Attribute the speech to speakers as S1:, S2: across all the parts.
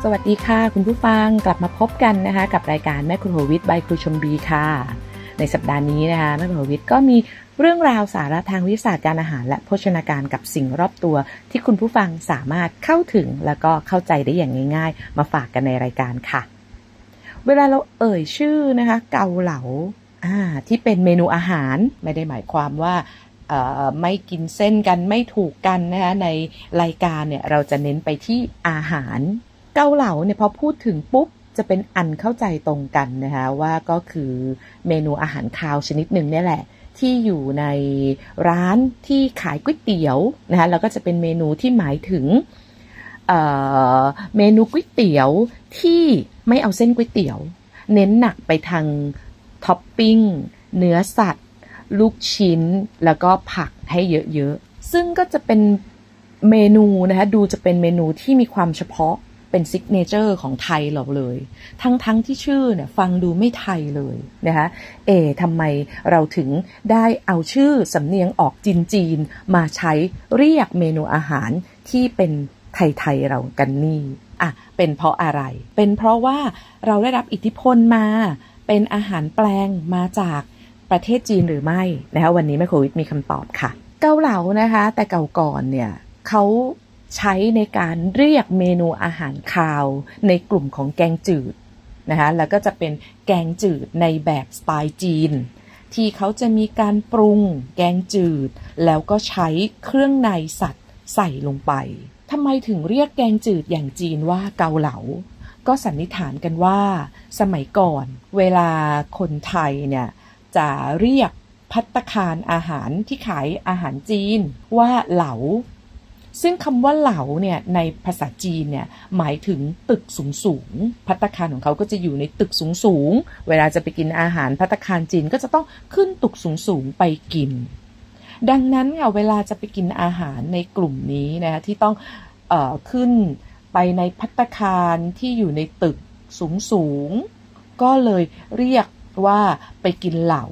S1: สวัสดีค่ะคุณผู้ฟังกลับมาพบกันนะคะกับรายการแม่ครัววิทย์ by ครูชมบีค่ะในสัปดาห์นี้นะคะแม่ครัววิทย์ก็มีเรื่องราวสาระทางวิทยาศาสตร์การอาหารและโภชนาการกับสิ่งรอบตัวที่คุณผู้ฟังสามารถเข้าถึงแล้วก็เข้าใจได้อย่างง่ายๆมาฝากกันในรายการค่ะเวลาเราเอ่ยชื่อนะคะเกาเหลาที่เป็นเมนูอาหารไม่ได้หมายความว่าไม่กินเส้นกันไม่ถูกกันนะคะในรายการเนี่ยเราจะเน้นไปที่อาหารเกาเหลาเนี่ยพอพูดถึงปุ๊บจะเป็นอันเข้าใจตรงกันนะคะว่าก็คือเมนูอาหารคาวชนิดหนึ่งเนี่ยแหละที่อยู่ในร้านที่ขายก๋วยเตี๋ยวนะคะแล้วก็จะเป็นเมนูที่หมายถึงเมนูก๋วยเตี๋ยวที่ไม่เอาเส้นก๋วยเตี๋ยวเน้นหนักไปทางท็อปปิ้งเนื้อสัตว์ลูกชิ้นแล้วก็ผักให้เยอะๆซึ่งก็จะเป็นเมนูนะคะดูจะเป็นเมนูที่มีความเฉพาะเป็นซิกเนเจอร์ของไทยเราเลยทั้งที่ชื่อเนี่ยฟังดูไม่ไทยเลยนะคะทำไมเราถึงได้เอาชื่อสำเนียงออกจีนๆมาใช้เรียกเมนูอาหารที่เป็นไทยๆเรากันนี่เป็นเพราะอะไรเป็นเพราะว่าเราได้รับอิทธิพลมาเป็นอาหารแปลงมาจากประเทศจีนหรือไม่นะคะวันนี้แม่ครูวิทย์มีคำตอบค่ะเกาเหลานะคะแต่เก่าก่อนเนี่ยเขาใช้ในการเรียกเมนูอาหารคาวในกลุ่มของแกงจืดนะคะแล้วก็จะเป็นแกงจืดในแบบสไตล์จีนที่เขาจะมีการปรุงแกงจืดแล้วก็ใช้เครื่องในสัตว์ใส่ลงไปทำไมถึงเรียกแกงจืดอย่างจีนว่าเกาเหลาก็สันนิษฐานกันว่าสมัยก่อนเวลาคนไทยเนี่ยจะเรียกภัตตาคารอาหารที่ขายอาหารจีนว่าเหลาซึ่งคำว่าเหลาเนี่ยในภาษาจีนเนี่ยหมายถึงตึกสูงๆภัตตาคารของเขาก็จะอยู่ในตึกสูงๆเวลาจะไปกินอาหารภัตตาคารจีนก็จะต้องขึ้นตึกสูงๆไปกินดังนั้นเวลาจะไปกินอาหารในกลุ่มนี้นะคะที่ต้องขึ้นไปในภัตตาคารที่อยู่ในตึกสูงๆก็เลยเรียกว่าไปกินเหลา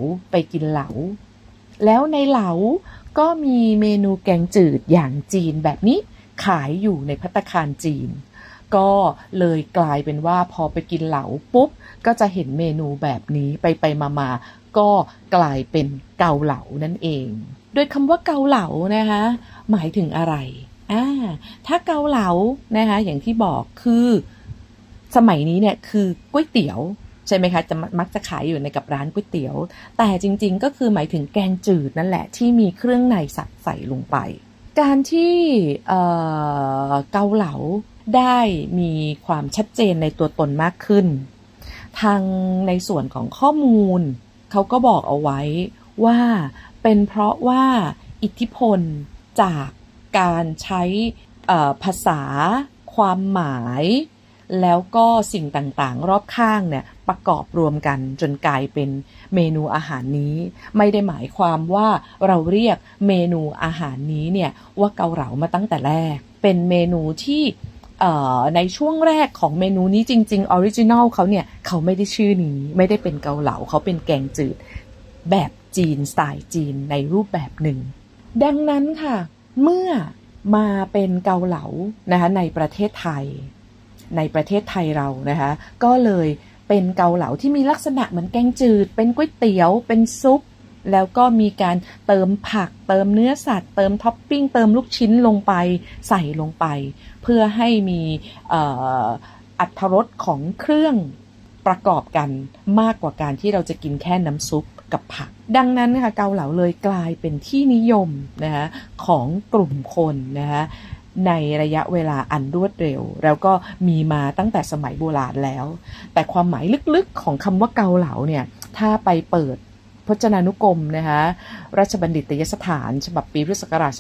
S1: แล้วในเหลาก็มีเมนูแกงจืดอย่างจีนแบบนี้ขายอยู่ในภัตตาคารจีนก็เลยกลายเป็นว่าพอไปกินเหลาปุ๊บก็จะเห็นเมนูแบบนี้ไปมาก็กลายเป็นเกาเหลานั่นเองโดยคำว่าเกาเหลานะคะหมายถึงอะไรถ้าเกาเหลานะคะอย่างที่บอกคือสมัยนี้เนี่ยคือก๋วยเตี๋ยวใช่ไหมคะจะมักจะขายอยู่ในกับร้านก๋วยเตี๋ยวแต่จริงๆก็คือหมายถึงแกงจืดนั่นแหละที่มีเครื่องในสัตว์ใส่ลงไปการที่เกาเหลาได้มีความชัดเจนในตัวตนมากขึ้นทางในส่วนของข้อมูลเขาก็บอกเอาไว้ว่าเป็นเพราะว่าอิทธิพลจากการใช้ภาษาความหมายแล้วก็สิ่งต่างๆรอบข้างเนี่ยประกอบรวมกันจนกลายเป็นเมนูอาหารนี้ไม่ได้หมายความว่าเราเรียกเมนูอาหารนี้เนี่ยว่าเกาเหลามาตั้งแต่แรกเป็นเมนูที่ในช่วงแรกของเมนูนี้จริงๆออริจินัลเขาเนี่ยเขาไม่ได้ชื่อนี้ไม่ได้เป็นเกาเหลาเขาเป็นแกงจืดแบบจีนสไตล์จีนในรูปแบบหนึ่งดังนั้นค่ะเมื่อมาเป็นเกาเหลานะคะในประเทศไทยเรานะคะก็เลยเป็นเกาเหลาที่มีลักษณะเหมือนแกงจืดเป็นก๋วยเตี๋ยวเป็นซุปแล้วก็มีการเติมผักเติมเนื้อสัตว์เติมท็อปปิ้งเติมลูกชิ้นลงไปใส่ลงไปเพื่อให้มีอรรถรสของเครื่องประกอบกันมากกว่าการที่เราจะกินแค่น้ำซุปกับผักดังนั้นนะคะเกาเหลาเลยกลายเป็นที่นิยมนะคะของกลุ่มคนนะคะในระยะเวลาอันรวดเร็วแล้วก็มีมาตั้งแต่สมัยโบราณแล้วแต่ความหมายลึกๆของคำว่าเกาเหลาเนี่ยถ้าไปเปิดพจนานุกรมนะคะราชบัณฑิตยสถานฉบับปีพุทธศักราช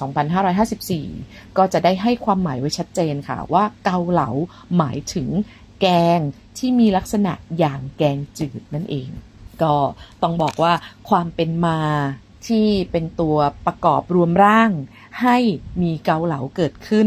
S1: 2554ก็จะได้ให้ความหมายไว้ชัดเจนค่ะว่าเกาเหลาหมายถึงแกงที่มีลักษณะอย่างแกงจืดนั่นเองก็ต้องบอกว่าความเป็นมาที่เป็นตัวประกอบรวมร่างให้มีเกาเหลาเกิดขึ้น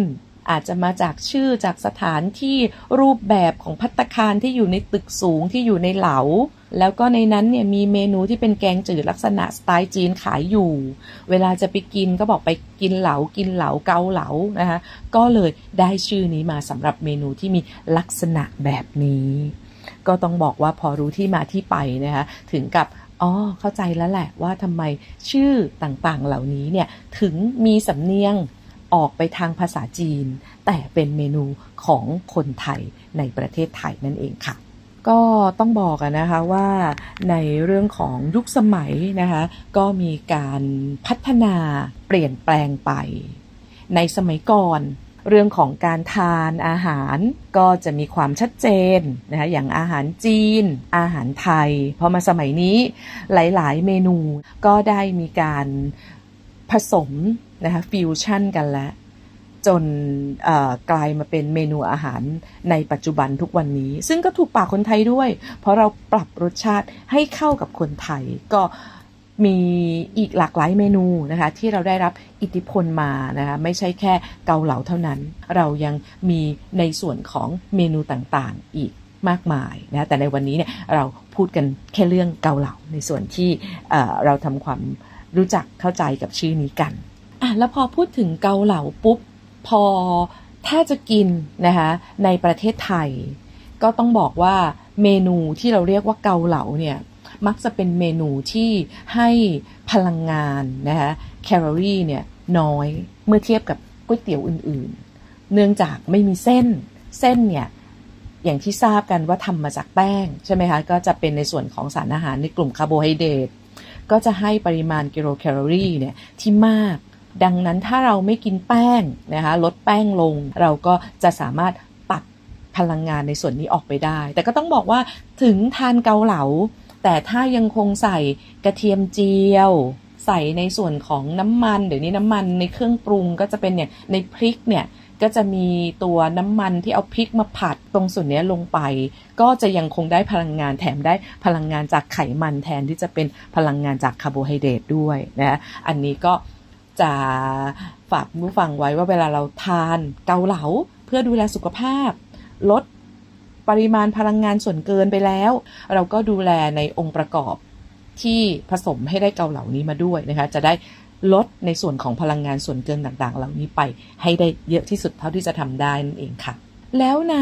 S1: อาจจะมาจากชื่อจากสถานที่รูปแบบของภัตตาคารที่อยู่ในตึกสูงที่อยู่ในเหลาแล้วก็ในนั้นเนี่ยมีเมนูที่เป็นแกงจืดลักษณะสไตล์จีนขายอยู่เวลาจะไปกินก็บอกไปกินเหลาเกาเหลานะคะก็เลยได้ชื่อนี้มาสำหรับเมนูที่มีลักษณะแบบนี้ก็ต้องบอกว่าพอรู้ที่มาที่ไปนะคะถึงกับเข้าใจแล้วแหละว่าทำไมชื่อต่างๆเหล่านี้เนี่ยถึงมีสำเนียงออกไปทางภาษาจีนแต่เป็นเมนูของคนไทยในประเทศไทยนั่นเองค่ะก็ต้องบอกนะคะว่าในเรื่องของยุคสมัยนะคะก็มีการพัฒนาเปลี่ยนแปลงไปในสมัยก่อนเรื่องของการทานอาหารก็จะมีความชัดเจนนะคะอย่างอาหารจีนอาหารไทยพอมาสมัยนี้หลายๆเมนูก็ได้มีการผสมนะคะฟิวชั่นกันแล้วจนกลายมาเป็นเมนูอาหารในปัจจุบันทุกวันนี้ซึ่งก็ถูกปากคนไทยด้วยเพราะเราปรับรสชาติให้เข้ากับคนไทยก็มีอีกหลากหลายเมนูนะคะที่เราได้รับอิทธิพลมานะคะไม่ใช่แค่เกาเหลาเท่านั้นเรายังมีในส่วนของเมนูต่างๆอีกมากมายนะแต่ในวันนี้เนี่ยเราพูดกันแค่เรื่องเกาเหลาในส่วนที่เราทำความรู้จักเข้าใจกับชื่อนี้กันแล้วพอพูดถึงเกาเหลาปุ๊บพอถ้าจะกินนะคะในประเทศไทยก็ต้องบอกว่าเมนูที่เราเรียกว่าเกาเหลาเนี่ยมักจะเป็นเมนูที่ให้พลังงานนะคะแคลอรี่เนี่ยน้อยเมื่อเทียบกับก๋วยเตี๋ยวอื่นๆเนื่องจากไม่มีเส้นเนี่ยอย่างที่ทราบกันว่าทำมาจากแป้งใช่ไหมคะก็จะเป็นในส่วนของสารอาหารในกลุ่มคาร์โบไฮเดรตก็จะให้ปริมาณกิโลแคลอรี่เนี่ยที่มากดังนั้นถ้าเราไม่กินแป้งนะคะลดแป้งลงเราก็จะสามารถตัดพลังงานในส่วนนี้ออกไปได้แต่ก็ต้องบอกว่าถึงทานเกาเหลาแต่ถ้ายังคงใส่กระเทียมเจียวใส่ในส่วนของน้ำมันเดี๋ยวนี้น้ำมันในเครื่องปรุงก็จะเป็นอย่างในพริกเนี่ยก็จะมีตัวน้ำมันที่เอาพริกมาผัดตรงส่วนนี้ลงไปก็จะยังคงได้พลังงานแถมได้พลังงานจากไขมันแทนที่จะเป็นพลังงานจากคาร์โบไฮเดรตด้วยนะอันนี้ก็จะฝากผู้ฟังไว้ว่าเวลาเราทานเกาเหลาเพื่อดูแลสุขภาพลดปริมาณพลังงานส่วนเกินไปแล้วเราก็ดูแลในองค์ประกอบที่ผสมให้ได้เกาเหลานี้มาด้วยนะคะจะได้ลดในส่วนของพลังงานส่วนเกินต่างๆเหล่านี้ไปให้ได้เยอะที่สุดเท่าที่จะทำได้นั่นเองค่ะแล้วใน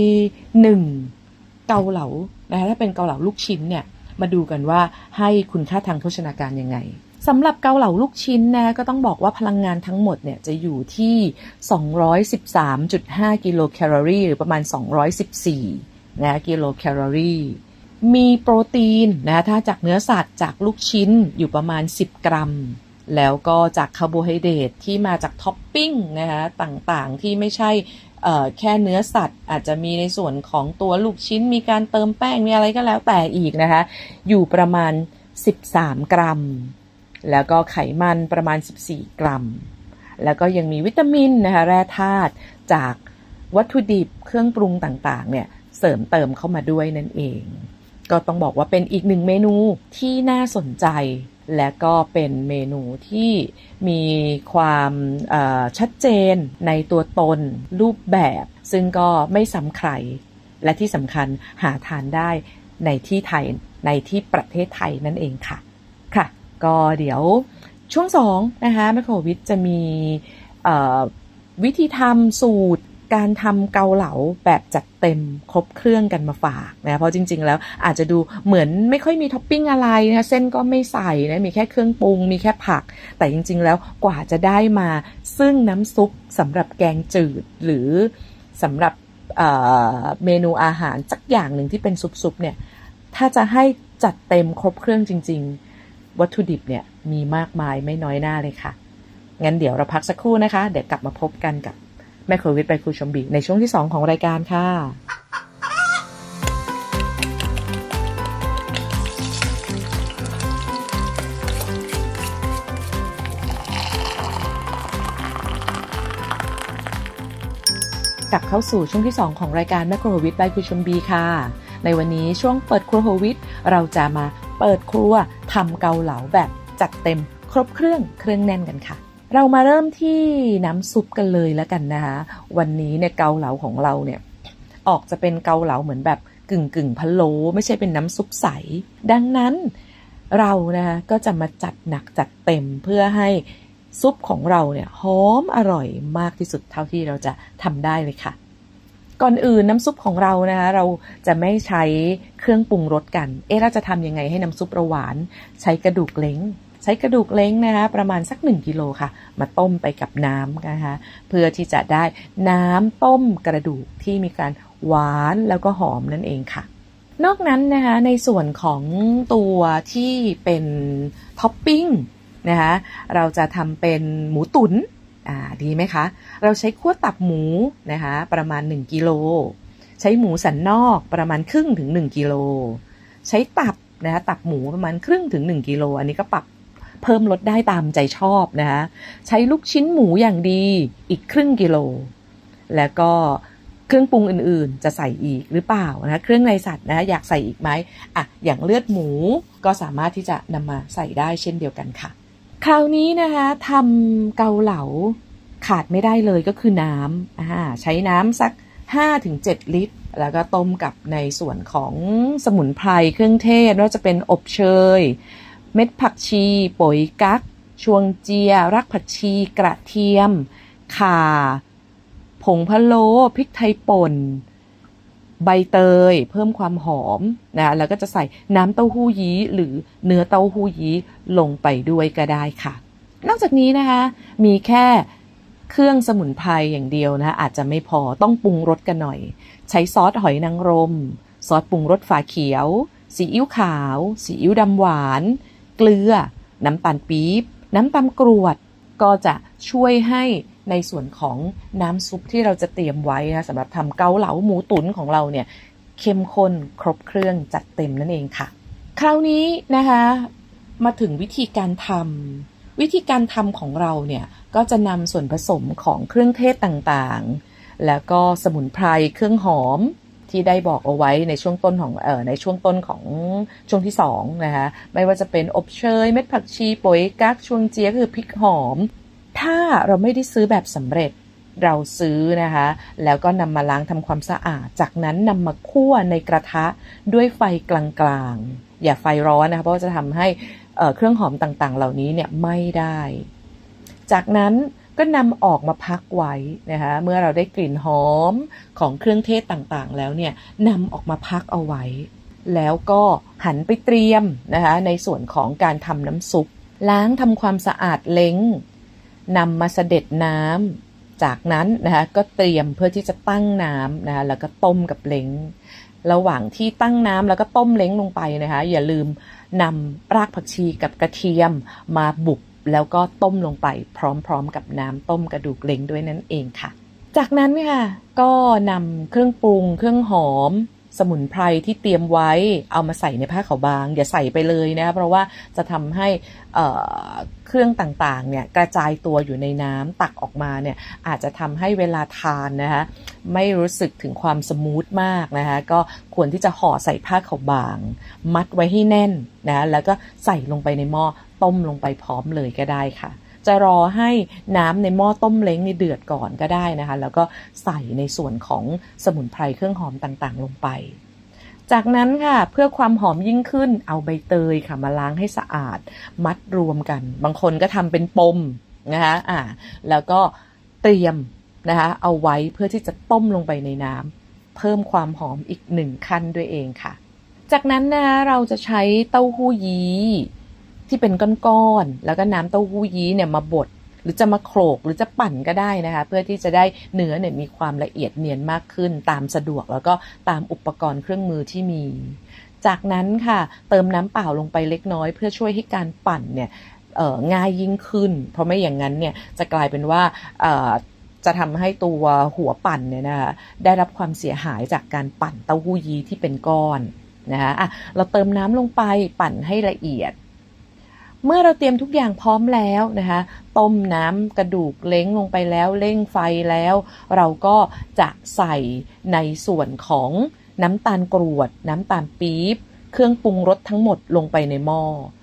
S1: 1เกาเหลานะคะถ้าเป็นเกาเหลาลูกชิ้นเนี่ยมาดูกันว่าให้คุณค่าทางโภชนาการยังไงสำหรับเกาเหลาลูกชิ้นนะก็ต้องบอกว่าพลังงานทั้งหมดเนี่ยจะอยู่ที่ 213.5 กิโลแคลอรี่หรือประมาณ214นะกิโลแคลอรี่มีโปรตีนนะถ้าจากเนื้อสัตว์จากลูกชิ้นอยู่ประมาณ10 กรัมแล้วก็จากคาร์โบไฮเดรตที่มาจากท็อปปิ้งนะคะต่างๆที่ไม่ใช่แค่เนื้อสัตว์อาจจะมีในส่วนของตัวลูกชิ้นมีการเติมแป้งมีอะไรก็แล้วแต่อีกนะคะอยู่ประมาณ13 กรัมแล้วก็ไขมันประมาณ14 กรัมแล้วก็ยังมีวิตามินนะคะแร่ธาตุจากวัตถุดิบเครื่องปรุงต่างๆเนี่ยเสริมเติมเข้ามาด้วยนั่นเองก็ต้องบอกว่าเป็นอีกหนึ่งเมนูที่น่าสนใจและก็เป็นเมนูที่มีความชัดเจนในตัวตนรูปแบบซึ่งก็ไม่ซ้ำใครและที่สำคัญหาทานได้ในที่ไทยในที่ประเทศไทยนั่นเองค่ะก็เดี๋ยวช่วง2นะคะแมคโครวิทจะมีวิธีทำสูตรการทำเกาเหลาแบบจัดเต็มครบเครื่องกันมาฝากนะเพราะจริงๆแล้วอาจจะดูเหมือนไม่ค่อยมีท็อปปิ้งอะไรนะเส้นก็ไม่ใส่นะมีแค่เครื่องปรุงมีแค่ผักแต่จริงๆแล้วกว่าจะได้มาซึ่งน้ำซุปสำหรับแกงจืดหรือสำหรับเมนูอาหารสักอย่างหนึ่งที่เป็นซุปๆเนี่ยถ้าจะให้จัดเต็มครบเครื่องจริงๆวัตถุดิบเนี่ยมีมากมายไม่น้อยหน้าเลยค่ะงั้นเดี๋ยวเราพักสักครู่นะคะเดี๋ยวกลับมาพบกันกับแม่ครัววิทย์byครูชมบีในช่วงที่2ของรายการค่ะกลับเข้าสู่ช่วงที่2ของรายการแม่ครัววิทย์byครูชมบีค่ะในวันนี้ช่วงเปิดครัววิทย์เราจะมาเปิดครัวทำเกาเหลาแบบจัดเต็มครบเครื่องแน่นกันค่ะเรามาเริ่มที่น้ำซุปกันเลยแล้วกันนะคะวันนี้เนี่ยเกาเหลาของเราเนี่ยออกจะเป็นเกาเหลาเหมือนแบบกึ่งพะโล้ไม่ใช่เป็นน้ำซุปใสดังนั้นเรานะคะก็จะมาจัดหนักจัดเต็มเพื่อให้ซุปของเราเนี่ยหอมอร่อยมากที่สุดเท่าที่เราจะทำได้เลยค่ะก่อนอื่นน้ำซุปของเรานะคะเราจะไม่ใช้เครื่องปรุงรสกันเราจะทำยังไงให้น้ำซุปเราหวานใช้กระดูกเล้งนะคะประมาณสัก1 กิโลค่ะมาต้มไปกับน้ำนะคะเพื่อที่จะได้น้ำต้มกระดูกที่มีการหวานแล้วก็หอมนั่นเองค่ะนอกนั้นนะคะในส่วนของตัวที่เป็นท็อปปิ้งนะคะเราจะทำเป็นหมูตุ๋นดีไหมคะเราใช้คั่วตับหมูนะคะประมาณ1 กิโลใช้หมูสันนอกประมาณครึ่งถึง1 กิโลใช้ตับนะคะตับหมูประมาณครึ่งถึง1 กิโลอันนี้ก็ปรับเพิ่มลดได้ตามใจชอบนะคะใช้ลูกชิ้นหมูอย่างดีอีกครึ่งกิโลแล้วก็เครื่องปรุงอื่นๆจะใส่อีกหรือเปล่านะคะเครื่องในสัตว์นะอยากใส่อีกไหมอย่างเลือดหมูก็สามารถที่จะนำมาใส่ได้เช่นเดียวกันค่ะคราวนี้นะคะทำเกาเหลาขาดไม่ได้เลยก็คือน้ำใช้น้ำสัก 5-7 ลิตรแล้วก็ต้มกับในส่วนของสมุนไพรเครื่องเทศว่าจะเป็นอบเชยเม็ดผักชีป๋ยกั๊กชวงเจียรากผักชีกระเทียมข่าผงพะโล้พริกไทยป่นใบเตยเพิ่มความหอมนะแล้วก็จะใส่น้ำเต้าหู้ยี้หรือเนื้อเต้าหู้ยี้ลงไปด้วยก็ได้ค่ะนอกจากนี้นะคะมีแค่เครื่องสมุนไพรอย่างเดียวนะอาจจะไม่พอต้องปรุงรสกันหน่อยใช้ซอสหอยนางรมซอสปรุงรสฝาเขียวซีอิ๊วขาวซีอิ๊วดำหวานเกลือน้ำตาลปี๊บน้ำตาลกรวดก็จะช่วยให้ในส่วนของน้ำซุปที่เราจะเตรียมไว้นะสำหรับทำเกาเหลาหมูตุ๋นของเราเนี่ยเข้มข้นครบเครื่องจัดเต็มนั่นเองค่ะคราวนี้นะคะมาถึงวิธีการทำของเราเนี่ยก็จะนำส่วนผสมของเครื่องเทศต่างๆแล้วก็สมุนไพรเครื่องหอมที่ได้บอกเอาไว้ในช่วงต้นของช่วงที่2นะคะไม่ว่าจะเป็นอบเชยเม็ดผักชีป๋ยกั๊กชวงเจียคือพริกหอมถ้าเราไม่ได้ซื้อแบบสำเร็จเราซื้อนะคะแล้วก็นำมาล้างทำความสะอาดจากนั้นนำมาคั่วในกระทะด้วยไฟกลางๆอย่าไฟร้อนนะคะเพราะว่าจะทำให้เครื่องหอมต่างๆเหล่านี้เนี่ยไม่ได้จากนั้นก็นำออกมาพักไว้นะคะเมื่อเราได้กลิ่นหอมของเครื่องเทศต่างๆแล้วเนี่ยนำออกมาพักเอาไว้แล้วก็หันไปเตรียมนะคะในส่วนของการทำน้ำซุปล้างทำความสะอาดเล้งนำมาเสด็จน้ำจากนั้นนะคะก็เตรียมเพื่อที่จะตั้งน้ำนะคะแล้วก็ต้มกับเล้งระหว่างที่ตั้งน้ำแล้วก็ต้มเล้งลงไปนะคะอย่าลืมนำรากผักชีกับกระเทียมมาบุกแล้วก็ต้มลงไปพร้อมๆกับน้ำต้มกระดูกเล้งด้วยนั่นเองค่ะจากนั้นค่ะก็นำเครื่องปรุงเครื่องหอมสมุนไพรที่เตรียมไว้เอามาใส่ในผ้าขาวบางอย่าใส่ไปเลยนะเพราะว่าจะทำให้เครื่องต่างๆเนี่ยกระจายตัวอยู่ในน้ำตักออกมาเนี่ยอาจจะทำให้เวลาทานนะคะไม่รู้สึกถึงความสมูทมากนะคะก็ควรที่จะห่อใส่ผ้าขาวบางมัดไว้ให้แน่นนะแล้วก็ใส่ลงไปในหม้อต้มลงไปพร้อมเลยก็ได้ค่ะจะรอให้น้ำในหม้อต้มเล้งเดือดก่อนก็ได้นะคะแล้วก็ใส่ในส่วนของสมุนไพรเครื่องหอมต่างๆลงไปจากนั้นค่ะเพื่อความหอมยิ่งขึ้นเอาใบเตยค่ะมาล้างให้สะอาดมัดรวมกันบางคนก็ทำเป็นปมนะคะแล้วก็เตรียมนะคะเอาไว้เพื่อที่จะต้มลงไปในน้ำเพิ่มความหอมอีก1 ขั้นด้วยเองค่ะจากนั้นนะเราจะใช้เต้าหู้ยี้ที่เป็นก้อนๆแล้วก็น้ำเต้าหู้ยี้เนี่ยมาบดหรือจะมาโขลกหรือจะปั่นก็ได้นะคะเพื่อที่จะได้เนื้อเนี่ยมีความละเอียดเนียนมากขึ้นตามสะดวกแล้วก็ตามอุปกรณ์เครื่องมือที่มีจากนั้นค่ะเติมน้ำเปล่าลงไปเล็กน้อยเพื่อช่วยให้การปั่นเนี่ยง่ายยิ่งขึ้นเพราะไม่อย่างนั้นเนี่ยจะกลายเป็นว่าจะทำให้ตัวหัวปั่นเนี่ยนะคะได้รับความเสียหายจากการปั่นเต้าหู้ยี้ที่เป็นก้อนนะคะเราเติมน้ำลงไปปั่นให้ละเอียดเมื่อเราเตรียมทุกอย่างพร้อมแล้วนะคะต้มน้ำกระดูกเล้งลงไปแล้วเร่งไฟแล้วเราก็จะใส่ในส่วนของน้ำตาลกรวดน้ำตาลปี๊บเครื่องปรุงรสทั้งหมดลงไปในหม้อ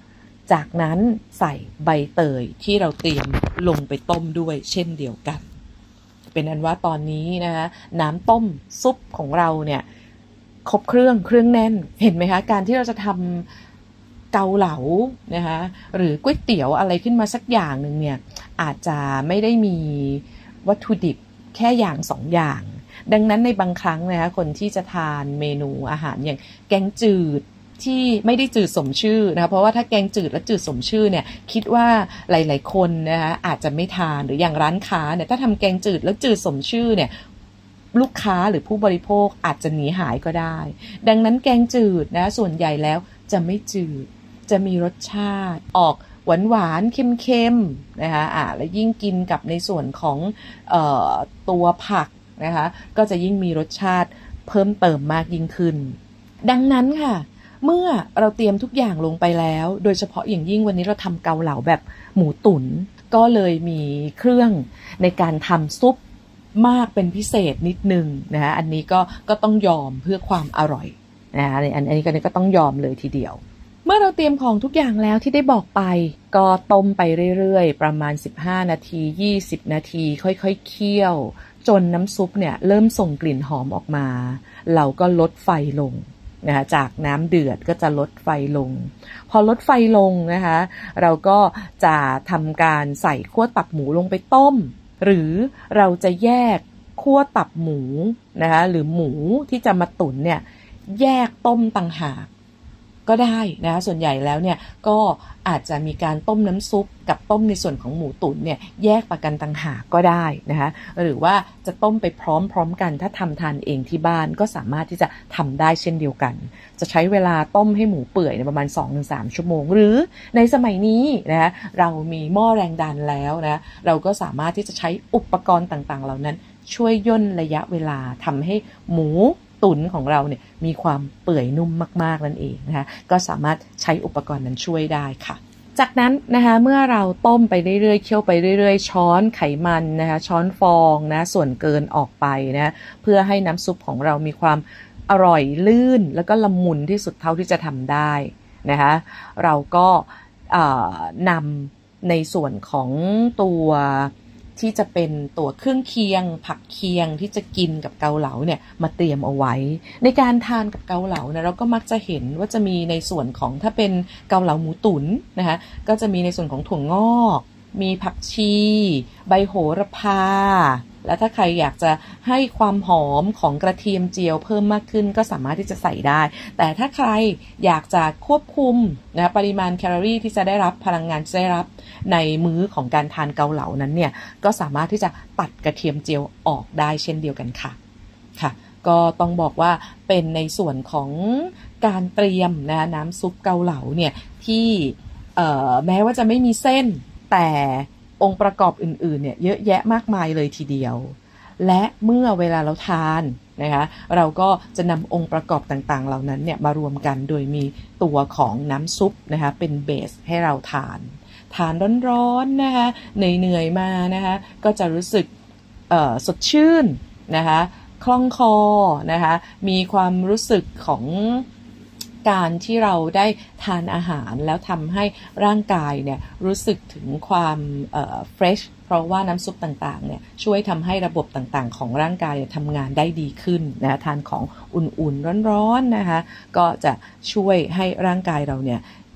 S1: จากนั้นใส่ใบเตยที่เราเตรียมลงไปต้มด้วยเช่นเดียวกันเป็นอันว่าตอนนี้นะคะน้ำต้มซุปของเราเนี่ยครบเครื่องแน่นเห็นไหมคะการที่เราจะทำเกาเหลานะคะหรือก๋วยเตี๋ยวอะไรขึ้นมาสักอย่างหนึ่งเนี่ยอาจจะไม่ได้มีวัตถุดิบแค่อย่างสองอย่างดังนั้นในบางครั้งนะคะคนที่จะทานเมนูอาหารอย่างแกงจืดที่ไม่ได้จืดสมชื่อนะคะเพราะว่าถ้าแกงจืดและจืดสมชื่อเนี่ยคิดว่าหลายๆคนนะคะอาจจะไม่ทานหรืออย่างร้านค้าเนี่ยถ้าทำแกงจืดแล้วจืดสมชื่อเนี่ยลูกค้าหรือผู้บริโภคอาจจะหนีหายก็ได้ดังนั้นแกงจืดนะส่วนใหญ่แล้วจะไม่จืดจะมีรสชาติออกหวานๆเค็มๆนะคะและยิ่งกินกับในส่วนของตัวผักนะคะก็จะยิ่งมีรสชาติเพิ่มเติมมากยิ่งขึ้นดังนั้นค่ะเมื่อเราเตรียมทุกอย่างลงไปแล้วโดยเฉพาะอย่างยิ่งวันนี้เราทำเกาเหลาแบบหมูตุ๋นก็เลยมีเครื่องในการทำซุปมากเป็นพิเศษนิดนึงนะคะอันนี้ก็ต้องยอมเพื่อความอร่อยนะคะอันนี้ก็ต้องยอมเลยทีเดียวเมื่อเราเตรียมของทุกอย่างแล้วที่ได้บอกไปก็ต้มไปเรื่อยๆประมาณ15นาที20นาทีค่อยๆเคี่ยวจนน้ำซุปเนี่ยเริ่มส่งกลิ่นหอมออกมาเราก็ลดไฟลงนะคะจากน้ำเดือดก็จะลดไฟลงพอลดไฟลงนะคะเราก็จะทำการใส่คั่วตับหมูลงไปต้มหรือเราจะแยกคั่วตับหมูนะคะหรือหมูที่จะมาตุ๋นเนี่ยแยกต้มต่างหากก็ได้นะคะส่วนใหญ่แล้วเนี่ยก็อาจจะมีการต้มน้ำซุปกับต้มในส่วนของหมูตุ๋นเนี่ยแยกประกันต่างหากก็ได้นะคะหรือว่าจะต้มไปพร้อมๆกันถ้าทำทานเองที่บ้านก็สามารถที่จะทำได้เช่นเดียวกันจะใช้เวลาต้มให้หมูเปื่อยในประมาณ 2-3 ชั่วโมงหรือในสมัยนี้นะคะเรามีหม้อแรงดันแล้วนะเราก็สามารถที่จะใช้อุปกรณ์ต่างๆเหล่านั้นช่วยย่นระยะเวลาทำให้หมูตุ๋นของเราเนี่ยมีความเปื่อยนุ่มมากๆนั่นเองนะคะก็สามารถใช้อุปกรณ์นั้นช่วยได้ค่ะจากนั้นนะคะเมื่อเราต้มไปเรื่อยๆเคี่ยวไปเรื่อยๆช้อนไขมันนะคะช้อนฟองนะส่วนเกินออกไปนะเพื่อให้น้ำซุปของเรามีความอร่อยลื่นแล้วก็ละมุนที่สุดเท่าที่จะทำได้นะคะเราก็นำในส่วนของตัวที่จะเป็นตัวเครื่องเคียงผักเคียงที่จะกินกับเกาเหลาเนี่ยมาเตรียมเอาไว้ในการทานกับเกาเหลาเนี่ยเราก็มักจะเห็นว่าจะมีในส่วนของถ้าเป็นเกาเหลาหมูตุ๋นนะคะก็จะมีในส่วนของถั่วงอกมีผักชีใบโหระพาและถ้าใครอยากจะให้ความหอมของกระเทียมเจียวเพิ่มมากขึ้นก็สามารถที่จะใส่ได้แต่ถ้าใครอยากจะควบคุมนะปริมาณแคลอรี่ที่จะได้รับพลังงานที่ได้รับในมื้อของการทานเกาเหลานั้นเนี่ยก็สามารถที่จะตัดกระเทียมเจียวออกได้เช่นเดียวกันค่ะก็ต้องบอกว่าเป็นในส่วนของการเตรียมนะน้ำซุปเกาเหลาเนี่ยที่แม้ว่าจะไม่มีเส้นแต่องค์ประกอบอื่นๆเนี่ยเยอะแยะมากมายเลยทีเดียวและเมื่อเวลาเราทานนะคะเราก็จะนำองค์ประกอบต่างๆเหล่านั้นเนี่ยมารวมกันโดยมีตัวของน้ำซุปนะคะเป็นเบสให้เราทานร้อนๆนะคะเหนื่อยๆมานะคะก็จะรู้สึกสดชื่นนะคะคล่องคอนะคะมีความรู้สึกของการที่เราได้ทานอาหารแล้วทำให้ร่างกายเนี่ยรู้สึกถึงความfresh เพราะว่าน้ำซุปต่างๆเนี่ยช่วยทำให้ระบบต่างๆของร่างกายทำงานได้ดีขึ้นนะทานของอุ่นๆร้อนๆนะคะก็จะช่วยให้ร่างกายเราเนี่ย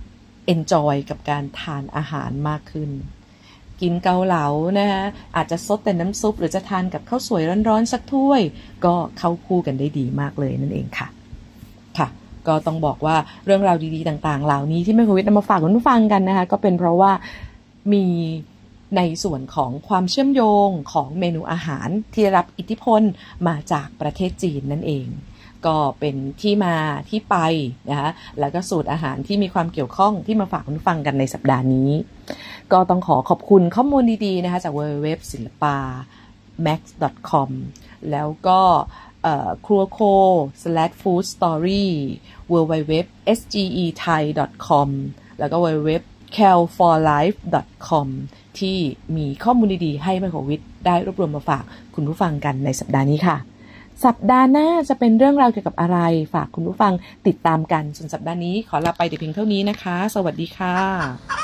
S1: enjoy กับการทานอาหารมากขึ้นกินเกาเหลานะคะอาจจะซดแต่น้ำซุปหรือจะทานกับข้าวสวยร้อนๆสักถ้วยก็เข้าคู่กันได้ดีมากเลยนั่นเองค่ะก็ต้องบอกว่าเรื่องราวดีๆต่างๆเหล่านี้ที่แม่ครูวิทย์นำมาฝากคุณผู้ฟังกันนะคะก็เป็นเพราะว่ามีในส่วนของความเชื่อมโยงของเมนูอาหารที่ได้รับอิทธิพลมาจากประเทศจีนนั่นเองก็เป็นที่มาที่ไปนะคะแล้วก็สูตรอาหารที่มีความเกี่ยวข้องที่มาฝากคุณผู้ฟังกันในสัปดาห์นี้ก็ต้องขอบคุณข้อมูลดีๆนะคะจาก www.silpa.max.com แล้วก็ครัวโค /food story www.sgethai.com แล้วก็ www.calforlife.com ที่มีข้อมูลดีๆให้แม่ครูวิทย์ได้รวบรวมมาฝากคุณผู้ฟังกันในสัปดาห์นี้ค่ะสัปดาห์หน้าจะเป็นเรื่องราวเกี่ยวกับอะไรฝากคุณผู้ฟังติดตามกันส่วนสัปดาห์นี้ขอลาไปแต่เพียงเท่านี้นะคะสวัสดีค่ะ